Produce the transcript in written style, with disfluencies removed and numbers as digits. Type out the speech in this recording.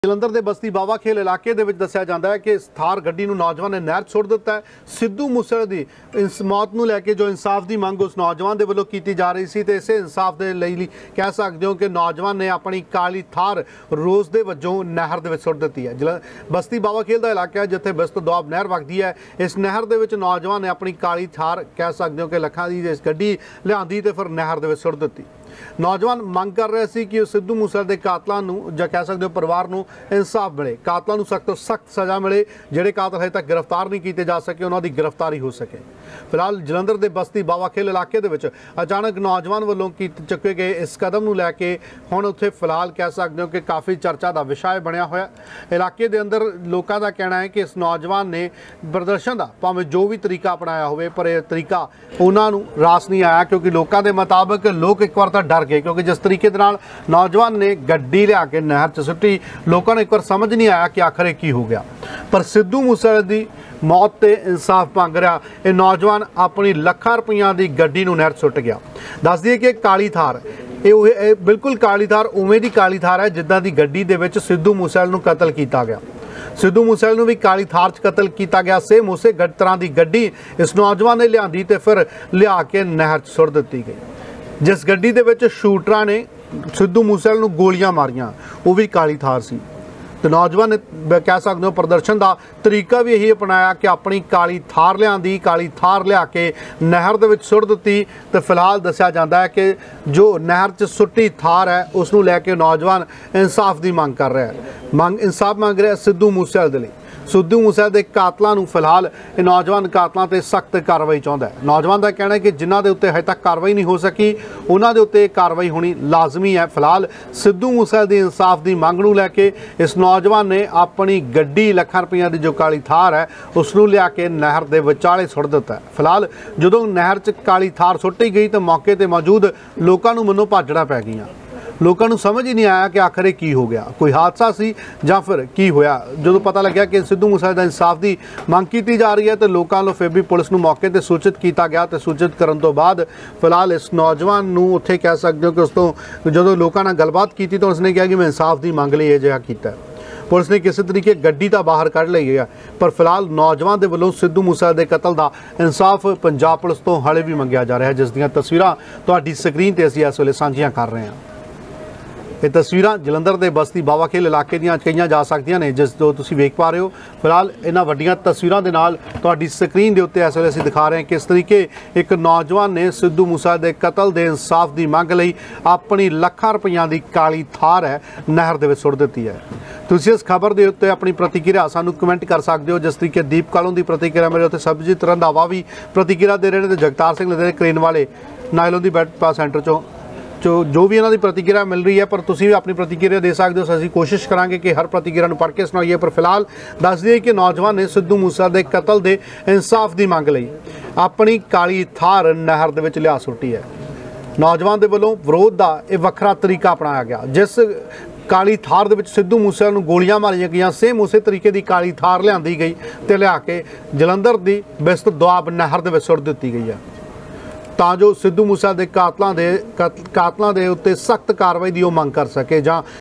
ਜਲੰਧਰ ਦੇ ਬਸਤੀ ਬਾਵਾ ਖੇਲ ਇਲਾਕੇ ਦੇ ਵਿੱਚ ਦੱਸਿਆ ਜਾਂਦਾ ਹੈ ਕਿ ਥਾਰ ਗੱਡੀ ਨੂੰ ਨੌਜਵਾਨ ਨੇ ਨਹਿਰ 'ਚ ਸੁੱਟ ਦਿੱਤਾ ਹੈ। ਸਿੱਧੂ ਮੂਸੇਵਾਲੇ ਦੀ ਇਸ ਮੌਤ ਨੂੰ ਲੈ ਕੇ ਜੋ ਇਨਸਾਫ ਦੀ ਮੰਗ ਉਸ ਨੌਜਵਾਨ ਦੇ ਵੱਲੋਂ ਕੀਤੀ ਜਾ ਰਹੀ ਸੀ ਤੇ ਇਸੇ ਇਨਸਾਫ ਦੇ ਲਈ ਕਹਿ ਸਕਦੇ ਹੋ ਕਿ ਨੌਜਵਾਨ ਨੇ ਆਪਣੀ ਕਾਲੀ ਥਾਰ ਰੋਜ਼ ਦੇ ਵਜੋਂ ਨਹਿਰ ਦੇ ਵਿੱਚ ਸੁੱਟ ਦਿੱਤੀ ਹੈ। ਬਸਤੀ ਬਾਵਾ ਖੇਲ ਦਾ ਇਲਾਕਾ ਹੈ ਜਿੱਥੇ ਬਿਸਤ ਦੁਆਬ ਨਹਿਰ ਵਗਦੀ ਹੈ। ਇਸ ਨਹਿਰ ਦੇ ਵਿੱਚ ਨੌਜਵਾਨ ਨੇ ਆਪਣੀ ਕਾਲੀ ਥਾਰ ਕਹਿ ਸਕਦੇ ਹੋ ਕਿ ਲੱਖਾਂ ਦੀ ਇਸ ਗੱਡੀ ਲਿਆਂਦੀ ਤੇ ਫਿਰ ਨਹਿਰ ਦੇ ਵਿੱਚ ਸੁੱਟ ਦਿੱਤੀ। नौजवान मंग कर रहे थे कि सिद्धू मूसेवाले के कातलों या कह सकते हो परिवार को इंसाफ मिले, कातलों को सख्त तो सख्त सज़ा मिले। ਜਿਹੜੇ कातल हजे तक गिरफ्तार नहीं किए जा सके उन्होंने गिरफ्तारी हो सके। फिलहाल जलंधर के बस्ती बावा खेल इलाके अचानक नौजवान वालों चुके गए इस कदम को लैके हुण उत्थे फिलहाल कह सकते हो कि काफ़ी चर्चा का विषय बनया होया। इलाके के अंदर लोगों का कहना है कि इस नौजवान ने प्रदर्शन का भावें जो भी तरीका अपनाया हो पर यह तरीका उन्होंने रास नहीं आया क्योंकि लोगों के मुताबिक लोग एक बार डर गए क्योंकि जिस तरीके के नाल नौजवान ने गड्डी लिया के नहर च सुट्टी लोगों ने एक बार समझ नहीं आया कि आखिर की हो गया। पर सिद्धू मूसेवाले की मौत ते इंसाफ मंग रहा ये नौजवान अपनी लाखां रुपइयां की गड्डी नूं नहर सुट गया। दस दिए कि काली थार ये बिल्कुल काली थार उवें दी काली थार है जिद्दां दी गड्डी दे विच सिद्धू मूसेवाले नूं कतल किया गया। सिद्धू मूसेवाले नूं भी काली थार च कतल किया गया। सेम उसे तरह की गड्डी इस नौजवान ने लियांदी ते फिर लिया के नहर च सुट दित्ती गई। जिस गड्डी दे विच शूटरां ने सिद्धू मूसेवाले नूं गोलियां मारियां वो भी काली थार सी। तो नौजवान ने कह सकते हो प्रदर्शन का तरीका भी यही अपनाया कि अपनी काली थार लियांदी, काली थार लिया के नहर दे विच सुट दित्ती। तो फिलहाल दस्सिया जाता है कि जो नहर च सुट्टी थार है उसनूं लैके नौजवान इंसाफ की मंग कर रहा है, इंसाफ मंग रहा है सिद्धू मूसेवाले दे लई। सिद्धू मूसेवाले के कातलों को फिलहाल नौजवान कातलों पर सख्त कार्रवाई चाहता है। नौजवान का कहना है कि जिन्हों के उत्ते हजे तक कार्रवाई नहीं हो सकी उन्होंने उत्ते कार्रवाई होनी लाजमी है। फिलहाल सिद्धू मूसेवाले की इंसाफ की मंग नूं लैके इस नौजवान ने अपनी गड्डी लाखां रुपइयां की जो काली थार है उसनूं लिया के नहर के विचाले सुट दिता है। फिलहाल जो नहर च काली थार सुट्टी गई तो मौके पर मौजूद लोगों को मनो भाजड़ा पै गई। लोगों को समझ ही नहीं आया कि आखिर की हो गया, कोई हादसा सी या फिर की होया। जो पता लग्या कि सिद्धू मूसेवाले का इंसाफ की मंग की जा रही है तो लोगों को फिर भी पुलिस को मौके पर सूचित किया गया। तो सूचित करने तो बाद फिलहाल इस नौजवान को उत्थे कह सकते हो कि उस तो जो लोगों ने गलबात की तो उसने कहा कि मैं इंसाफ की मंग लिए अजिहा किया। पुलिस ने किसी तरीके गड्डी तो बाहर कढ़ ली है पर फिलहाल नौजवान के वलों सिद्धू मूसेवाले के कतल का इंसाफ पंजाब पुलिस तो हाले भी मंगया जा रहा है, जिस दी तस्वीरां तुहाडी स्क्रीन पर असीं इस वेले सांझियां कर रहे हैं। ये तस्वीरां जलंधर के बस्ती बावा खेल इलाके दीयां कईयां जा सकदियां ने जिस जो तुसीं वेख पा रहे हो। फिलहाल इन्हां वड्डियां तस्वीरां दे नाल तुहाडी स्क्रीन के उत्ते इस वेले असीं दिखा रहे हैं किस तरीके एक नौजवान ने सिद्धू मूसेवाले के कतल के इंसाफ की मंग लई अपनी लाखां रुपइयां की काली थार है नहर दे विच सुट दित्ती है। तुसीं इस खबर के उत्ते अपनी प्रतिक्रिया सानूं कमेंट कर सकते हो। जिस तरीके दीप कालों की प्रतिक्रिया मेरे उत्ते सबजीत रंधावा भी प्रतिक्रिया दे रहे हैं तो जगतार सिंह लदे क्रेन वाले नायलों की बैट पास सेंटर चों जो भी इन्हों की प्रतिक्रिया मिल रही है पर तुसीं भी अपनी प्रतिक्रिया दे सकते हो। असीं कोशिश करांगे कि हर प्रतिक्रिया को पढ़ के सुनाइए। पर फिलहाल दस दिए कि नौजवान ने सिद्धू मूसेवाले के कतल के इंसाफ की मंग लई अपनी काली थार नहर दे विच लिया सुट्टी है। नौजवान के वलों विरोध का यह वखरा तरीका अपनाया गया। जिस काली थार दे विच सिद्धू मूसेवाले नूं गोलियां मारियां गईयां सेम उस तरीके की काली थार लियांदी गई तो लिया के जलंधर की बिस्त दुआब नहर दे विच सुट दित्ती गई है तां जो सिद्धू मूसेवाले के कातलों के उत्ते सख्त कार्रवाई की मंग कर सके।